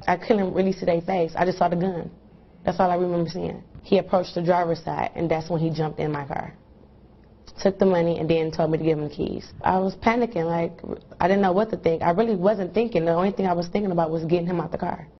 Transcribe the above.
I couldn't really see their face. I just saw the gun. That's all I remember seeing. He approached the driver's side, and that's when he jumped in my car. Took the money and then told me to give him the keys. I was panicking, like, I didn't know what to think. I really wasn't thinking. The only thing I was thinking about was getting him out the car.